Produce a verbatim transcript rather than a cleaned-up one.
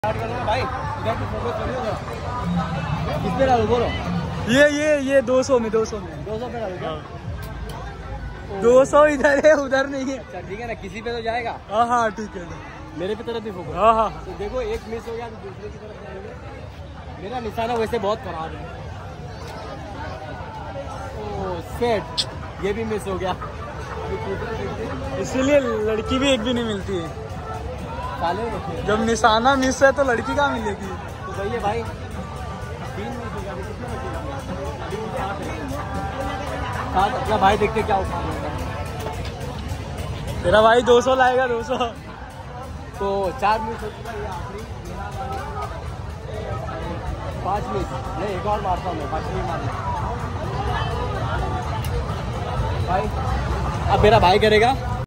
भाई किस पे डालूं बोलो। ये ये ये दो सौ में दो सौ में दो सौ पे डालूं क्या? दो सौ इधर है उधर नहीं है। अच्छा ठीक है ना, किसी पे तो जाएगा। हाँ हाँ ठीक है। मेरे पे तरफ भी फोकस। हाँ हाँ तो देखो एक मिस हो गया तो दूसरे की तरफ जाएंगे। मेरा निशाना वैसे बहुत खराब है। ओह सेट, ये भी मिस हो गया। इसीलिए लड़की भी एक भी नहीं मिलती है। साले जब निशाना मिस है तो लड़की कहाँ मिलेगी। तो भैया भाई तीन मिस हो गया, अभी कितने बचे? सात। अपना भाई देखते क्या उठा लेगा। तेरा भाई दो सौ लाएगा दो सौ। तो चार मिस हो चुका है आखिरी। पाँच मिस नहीं, एक और मारता हूँ मैं, पाँच नहीं मारना भाई। अब मेरा भाई करेगा।